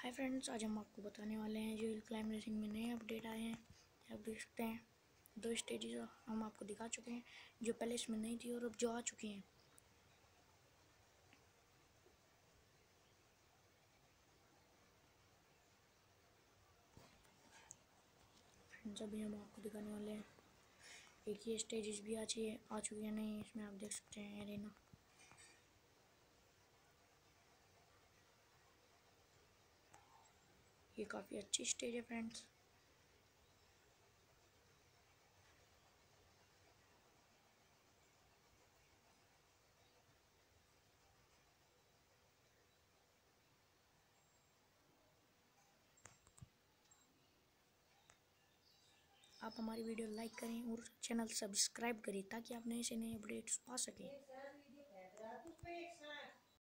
Hi friends, आज हम आपको बताने वाले हैं जो हिल क्लाइंब रेसिंग में नए अपडेट आए हैं। आप देख सकते हैं दो स्टेजेस हम आपको दिखा चुके हैं जो पहले इसमें नहीं थी और अब जो आ चुकी हैं। फ्रेंड्स अभी हम आपको दिखाने वाले हैं। एक ये स्टेजेस भी आ चुकी है नहीं, इसमें आप देख सकते हैं एरेना। ये काफ़ी अच्छी स्टेज है फ्रेंड्स। आप हमारी वीडियो लाइक करें और चैनल सब्सक्राइब करें ताकि आप नए से नए अपडेट्स पा सकें।